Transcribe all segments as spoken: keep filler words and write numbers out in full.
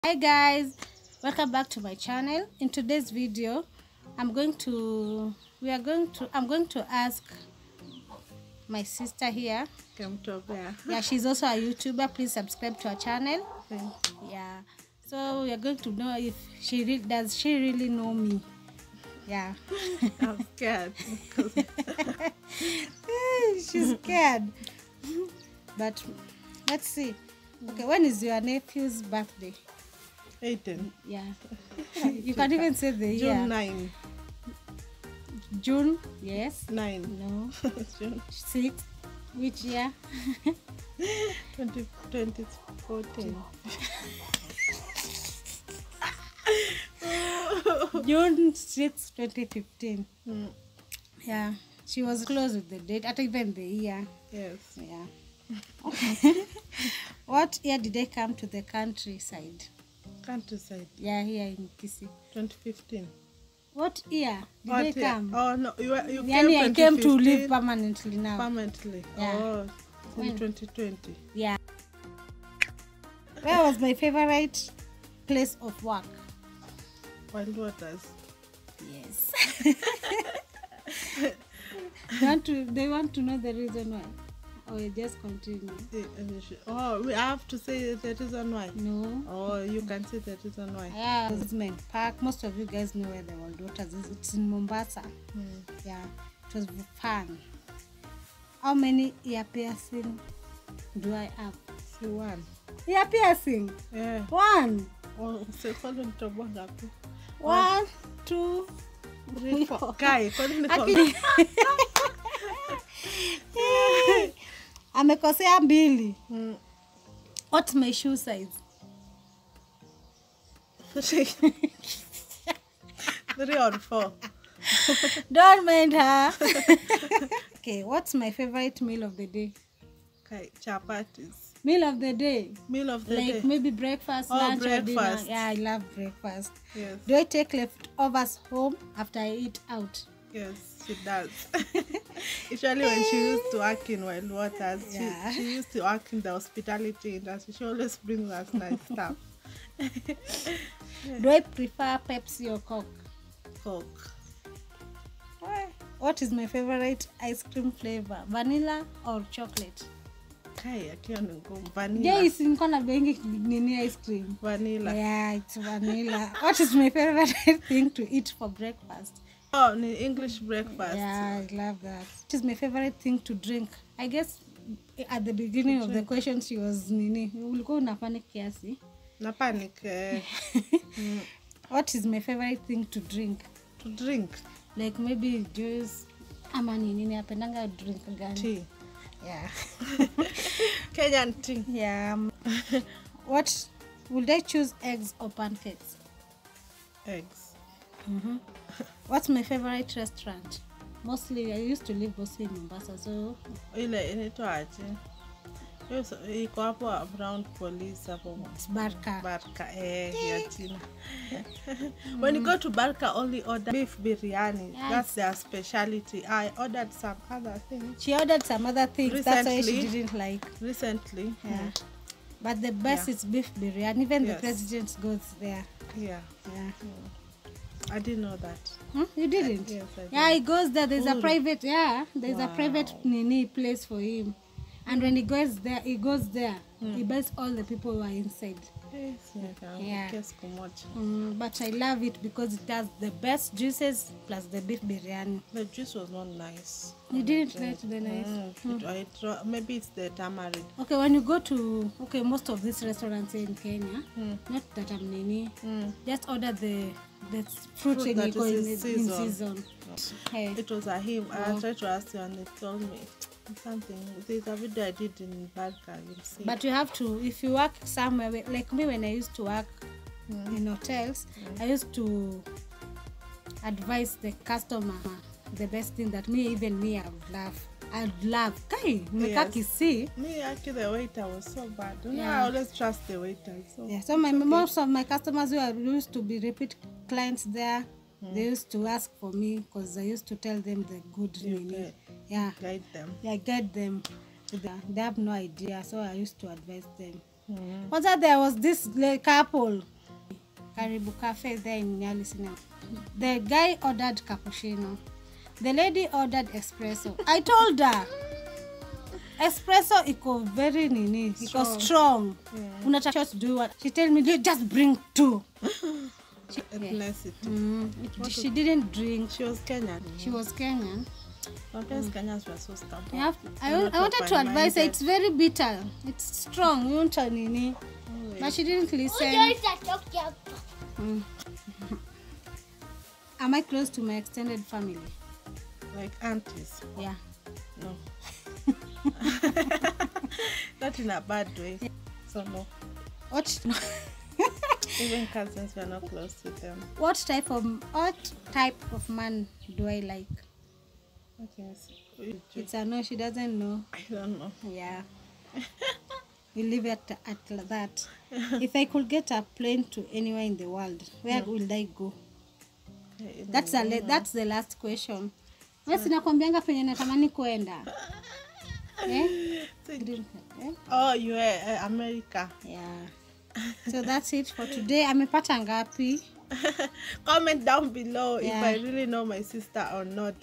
Hi guys, welcome back to my channel. In today's video i'm going to we are going to i'm going to ask my sister here. Yeah, she's also a YouTuber. Please subscribe to her channel. Yeah, so we are going to know if she re does she really know me. Yeah. I'm scared. She's scared. But let's see. Okay, when is your nephew's birthday? eighteen. Yeah. You can even say the year. June ninth. June, yes. nine. No. June Six. Which year? twenty, twenty fourteen. June sixth, twenty fifteen. Mm. Yeah. She was close with the date, at even the year. Yes. Yeah. What year did they come to the countryside? Countryside. Yeah, here in Kisii. twenty fifteen. What year did What they year? come? Oh no, you, were- you Yani, I came came to live twenty fifteen permanently now. permanently. Yeah. Oh, When? in twenty twenty. Yeah. Where was my favorite place of work? Wild Waters. Yes. they, want to, they want to know the reason why. Or you just continue? Eh, eh, Oh, we have to say the reason why. No. Oh, you can say the reason why. Yeah, Amusement Park. Most of you guys know where the Wild Waters is. It's in Mombasa. Mm. Yeah, it was fun. How many ear piercing do I have? See one. Ear piercing? Yeah. One. Oh, say follow the ngapi? One, two, Three, four. Kai, kwani niko Aki- amekosea mbili. Mm. What's my shoe size? Three. Three or four. Don't mind her. Okay, what's my favorite meal of the day? Kai, chapatis. Meal of the day? Meal of the Like day. maybe breakfast, Oh, lunch, or dinner. breakfast. Yeah, I love breakfast. Yes. Do I take leftovers home after I eat out? Yes, she does. Usually when she used to work in Wild Waters, Yeah. she, she used to work in the hospitality industry. She always brings us nice stuff. Do I prefer Pepsi or Coke? Coke. What is my favorite ice cream flavor? Vanilla or chocolate? Kai, akiwa ni ngumu. Vanilla. Yes, niko na bengi nini ice cream. Vanilla. Yeah, it's vanilla. What is my favorite thing to eat for breakfast? Oh, ni English breakfast. Yeah, I love that. What is my favorite thing to drink? I guess at the beginning To of the drink. question she was nini. Ulikuwa unafanya kiasi. Na panic. Eh, mm, What is my favorite thing to drink? to drink. Like maybe juice ama nini napendanga drink gani? Tea. Yeah. Kenyan tea. Yeah. um, What would I choose, eggs or pancakes? Eggs. Mm-hmm. What's my favorite restaurant? Mostly I used to live mostly in Mombasa, so Ile inaitwa aje? Hiyo so- iko hapo around police hapo. it's Barca. Barca, eh, ya China. When you go to Barca, only order beef biryani. Yes. That's their specialty. I ordered some other things She ordered some other things. That's why she Recently. didn't like. recently. Yeah. But the best Yeah. is beef biryani. Even the Yes. president goes there. Yeah, Yeah. I didn't know that. Hmm? You didn't? Yes, I did. Yeah, he goes there. There's a Cool. private, yeah, there's a Wow. private nini place for him. And when he goes there, he goes there. Hmm. He buys all the people who are inside. Yes, Yeah. yeah. Siku moja. Mm, but I love it because it has the best juices plus the beef biryani. The juice was not nice. You didn't like the nice? Mm, it, I tro- maybe it's the tamarind. Okay, when you go to, okay, most of these restaurants here in Kenya, Mm. not that I'm nini, Mm. just order the the fruit, Fruit in, that iko is in, in in season. season. Hey. It was a him. I Oh. tried to ask you and they told me something. There's a video I did in Barca. You'll see. But you have to, if you work somewhere, where- like me when I used to work Mm. in hotels, I used to advise the customer the best thing that me, even me, I would love. I'd love. Kai, meka Yes. Kisii. Me, actually, the waiter was so bad. You know, Yeah. I always trust the waiter. So Yeah, so my most of my customers who are used to be repeat clients there, they used to ask for me because I used to tell them the good You nini. get- Yeah, guide them. yeah, I get them. They have no idea, so I used to advise them. Mm. Was that there was this like, couple, Karibu Cafe there in Nyali Cinema. The guy ordered cappuccino. The lady ordered espresso. I told her, espresso iko very nini, iko strong. Yeah. Unataka to do what? She told me, just bring two. She, yeah. mm, it, she didn't drink. She was Kenyan. She was Kenyan. Sometimes mm. Kenyans were so stubborn. Yeah, I, I wanted to advise her, it's very bitter. It's strong. You won't nini. Oh, yeah. But she didn't listen. Mm. Am I close to my extended family? Like aunties? Yeah. No. Not in a bad way. Yeah. So no. What? Even cousins, we are not close with them. What type of what type of man do I like? Okay. It's a no. She doesn't know. I don't know. Yeah. We leave it at that. If I could get a plane to anywhere in the world, where yeah. would I go? Okay, that's the that's the last question. Wewe sinakwambianga penye natamani kwenda. Eh? Oh, you are uh, America. Yeah. So that's it for today. Amepata ngapi? Comment down below yeah. if I really know my sister or not.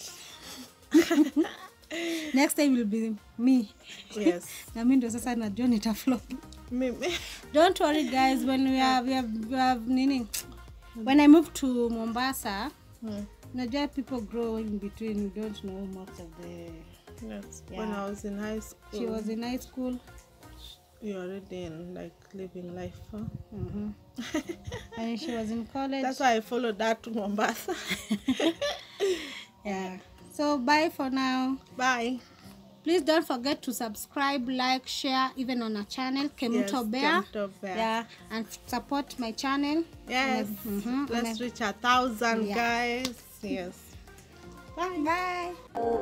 Next time will be me. Yes. Na mimi ndo sasa najua nitaflop. Mimi. Don't worry guys, when we have we have, we have nini. When I moved to Mombasa, hmm. najua people grow in between. You don't know most of the. Yes. Yeah. When I was in high school. She was in high school. You're already in like living life. Huh? Mm-hmm. And she was in college. That's why I followed that to Mombasa. Yeah. So bye for now. Bye. Please don't forget to subscribe, like, share, even on our channel, Kemuto Bear. Kemuto Bear. Yeah, and support my channel. Yes. Mm-hmm. Let's reach a thousand, yeah. guys. Yes. Bye. Bye.